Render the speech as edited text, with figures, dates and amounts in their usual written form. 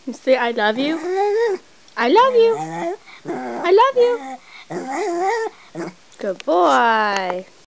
You say I love you? I love you. I love you. Good boy.